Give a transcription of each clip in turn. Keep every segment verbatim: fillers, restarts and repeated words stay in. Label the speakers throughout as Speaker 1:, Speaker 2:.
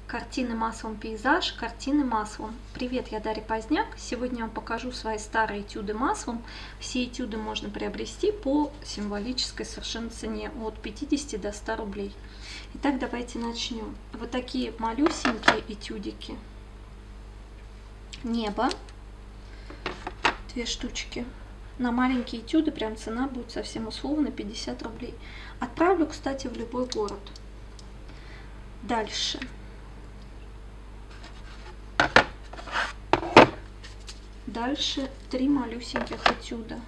Speaker 1: Картины маслом пейзаж, картины маслом. Привет, я Дарья Поздняк. Сегодня я вам покажу свои старые этюды маслом. Все этюды можно приобрести по символической совершенно цене от пятидесяти до ста рублей. Итак, давайте начнем. Вот такие малюсенькие этюдики. Небо. Две штучки. На маленькие этюды прям цена будет совсем условно пятьдесят рублей. Отправлю, кстати, в любой город. Дальше. Дальше три малюсеньких этюда.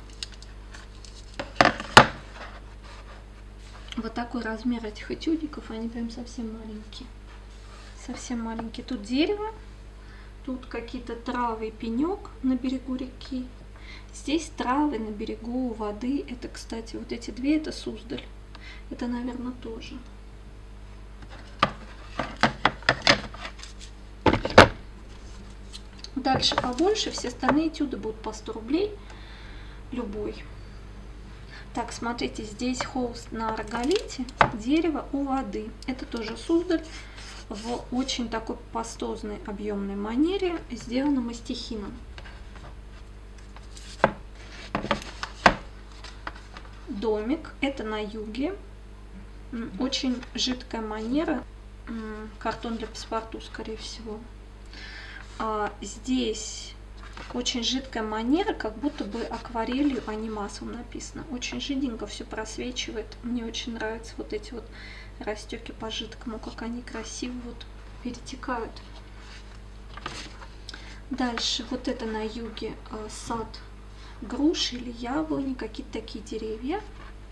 Speaker 1: Вот такой размер этих этюдиков, они прям совсем маленькие. Совсем маленькие. Тут дерево, тут какие-то травы и пенек на берегу реки. Здесь травы на берегу воды. Это, кстати, вот эти две, это Суздаль. Это, наверное, тоже. Дальше побольше, все остальные этюды будут по сто рублей, любой. Так, смотрите, здесь холст на рогалите, дерево у воды. Это тоже Суздаль в очень такой пастозной, объемной манере, сделано мастихином. Домик, это на юге, очень жидкая манера, картон для паспорту, скорее всего. А здесь очень жидкая манера, как будто бы акварелью, а не маслом написано. Очень жиденько все просвечивает. Мне очень нравятся вот эти вот растеки по жидкому, как они красиво вот перетекают. Дальше вот это на юге сад груши или яблони, какие-то такие деревья.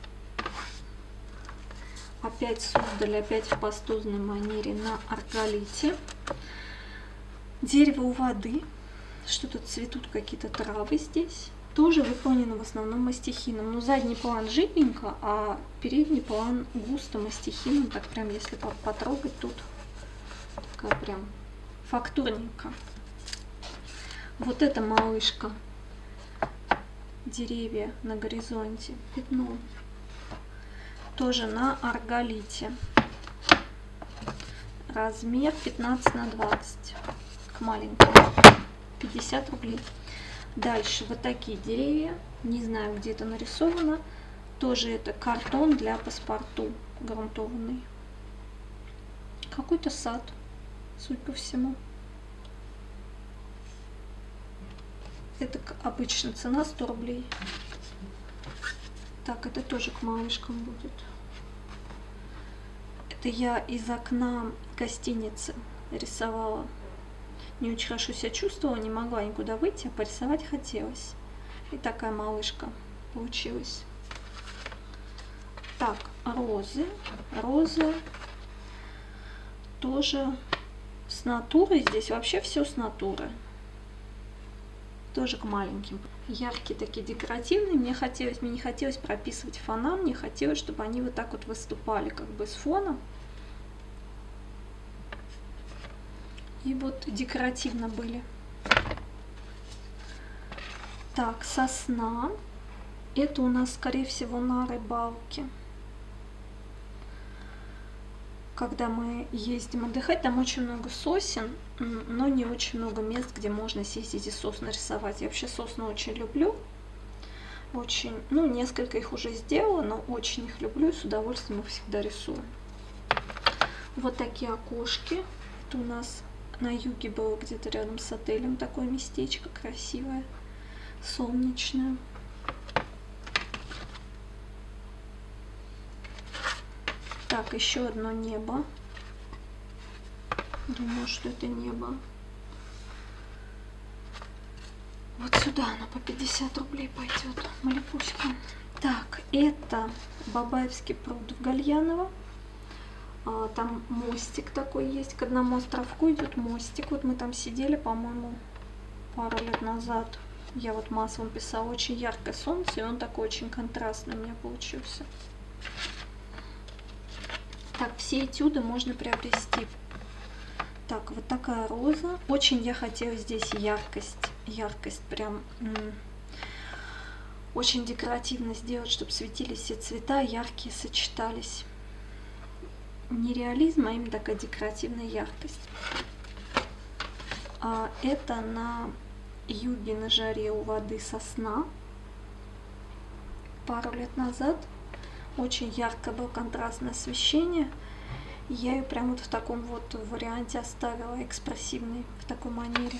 Speaker 1: Опять Суздаль, опять в пастозной манере на рогалите. Дерево у воды, что-то цветут какие-то травы здесь. Тоже выполнено в основном мастихином. Но задний план жиденько, а передний план густо мастихином. Так прям, если потрогать, тут такая прям фактурненько. Вот эта малышка. Деревья на горизонте. Пятно. Тоже на рогалите. Размер пятнадцать на двадцать. Маленькая, пятьдесят рублей. Дальше вот такие деревья, не знаю, где это нарисовано, тоже это картон для паспорту грунтованный. Какой-то сад, судя по всему. Это обычно цена сто рублей. Так, это тоже к малышкам будет. Это я из окна гостиницы рисовала. Не очень хорошо себя чувствовала, не могла никуда выйти, а порисовать хотелось. И такая малышка получилась. Так, розы. Розы тоже с натурой. Здесь вообще все с натуры. Тоже к маленьким. Яркие такие, декоративные. Мне хотелось, мне не хотелось прописывать фона, мне хотелось, чтобы они вот так вот выступали как бы с фона. И вот декоративно были. Так, сосна. Это у нас, скорее всего, на рыбалке. Когда мы ездим отдыхать, там очень много сосен, но не очень много мест, где можно сесть эти сосны рисовать. Я вообще сосны очень люблю. Очень, ну, несколько их уже сделала, но очень их люблю и с удовольствием их всегда рисую. Вот такие окошки. Это у нас на юге было где-то рядом с отелем такое местечко красивое, солнечное. Так, еще одно небо. Думаю, что это небо. Вот сюда оно по пятьдесят рублей пойдет. Малипуська. Так, это Бабаевский пруд в Гальяново. Там мостик такой есть, к одному островку идет мостик. Вот мы там сидели, по-моему, пару лет назад. Я вот маслом писала, очень яркое солнце, и он такой очень контрастный у меня получился. Так, все этюды можно приобрести. Так, вот такая роза. Очень я хотела здесь яркость, яркость прям очень декоративно сделать, чтобы светились все цвета, яркие сочетались. не реализм, а именно такая декоративная яркость. А, это на юге на жаре у воды сосна. Пару лет назад очень ярко было контрастное освещение. Я ее прям вот в таком вот варианте оставила, экспрессивной, в такой манере.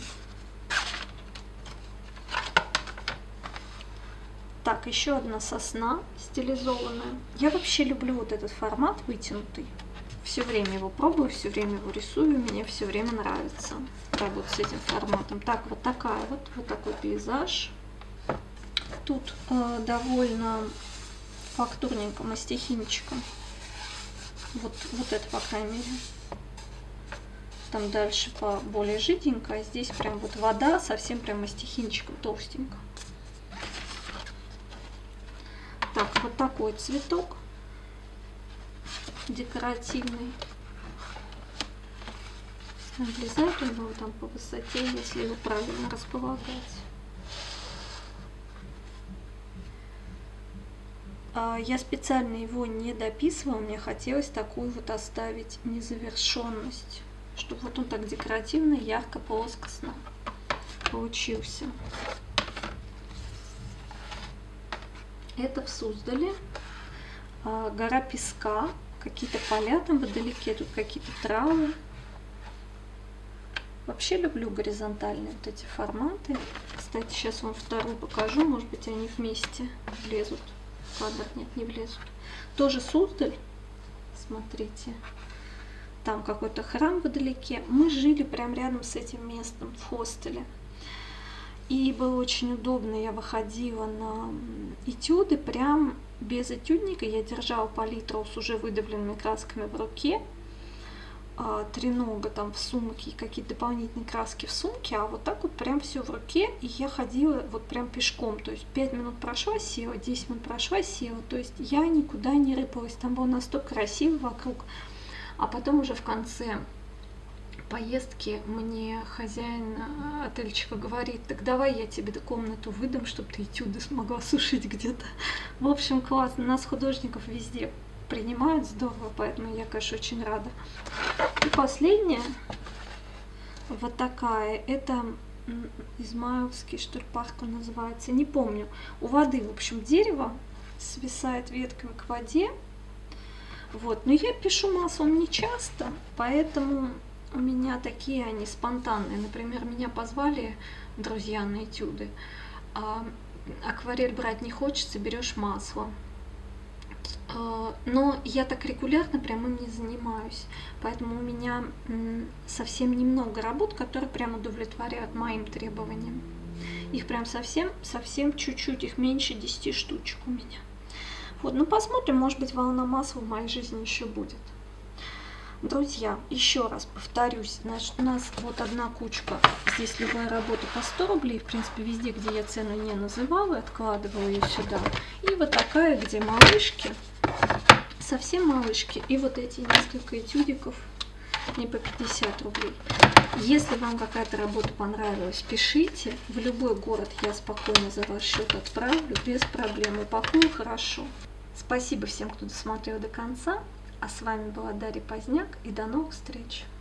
Speaker 1: Так, еще одна сосна стилизованная. Я вообще люблю вот этот формат вытянутый. Все время его пробую, все время его рисую, мне все время нравится работать с этим форматом. Так, вот такая вот, вот такой пейзаж. Тут э, довольно фактурненько, мастихинчиком. Вот, вот это, по крайней мере. Там дальше по более жиденько, а здесь прям вот вода, совсем прям мастихинчиком, толстенько. Так, вот такой цветок декоративный. Влезает у него там по высоте, если его правильно располагать. Я специально его не дописывала, мне хотелось такую вот оставить незавершенность, чтобы вот он так декоративно, ярко, плоскостно получился. Это в Суздале, гора песка, какие-то поля там вдалеке, тут какие-то травы. Вообще люблю горизонтальные вот эти форматы. Кстати, сейчас вам вторую покажу, может быть они вместе влезут. Кадр, нет, не влезут. Тоже Суздаль, смотрите, там какой-то храм вдалеке. Мы жили прям рядом с этим местом, в хостеле. И было очень удобно, я выходила на этюды, прям без этюдника, я держала палитру с уже выдавленными красками в руке, тренога там в сумке, какие-то дополнительные краски в сумке, а вот так вот прям все в руке, и я ходила вот прям пешком, то есть пять минут прошла, села, десять минут прошла, села, то есть я никуда не рыпалась, там было настолько красиво вокруг, а потом уже в конце поездки мне хозяин отельчика говорит: так давай я тебе комнату выдам, чтобы ты этюды смогла сушить где-то. В общем, классно, нас художников везде принимают, здорово, поэтому я, конечно, очень рада. И последняя, вот такая, это Измайловский, что ли, парк он называется, не помню. У воды, в общем, дерево свисает ветками к воде, вот, но я пишу маслом не часто, поэтому у меня такие они спонтанные. Например, меня позвали друзья на этюды, а акварель брать не хочется, берешь масло. Но я так регулярно прям им не занимаюсь, поэтому у меня совсем немного работ, которые прям удовлетворяют моим требованиям. Их прям совсем, совсем чуть-чуть, их меньше десяти штучек у меня. Вот, ну посмотрим, может быть, волна масла в моей жизни еще будет. Друзья, еще раз повторюсь, значит, у нас вот одна кучка, здесь любая работа по сто рублей, в принципе, везде, где я цену не называла, откладывала ее сюда. И вот такая, где малышки, совсем малышки, и вот эти несколько этюдиков, не по пятьдесят рублей. Если вам какая-то работа понравилась, пишите, в любой город я спокойно за ваш счет отправлю, без проблем, упакую хорошо. Спасибо всем, кто досмотрел до конца. А с вами была Дарья Поздняк, и до новых встреч!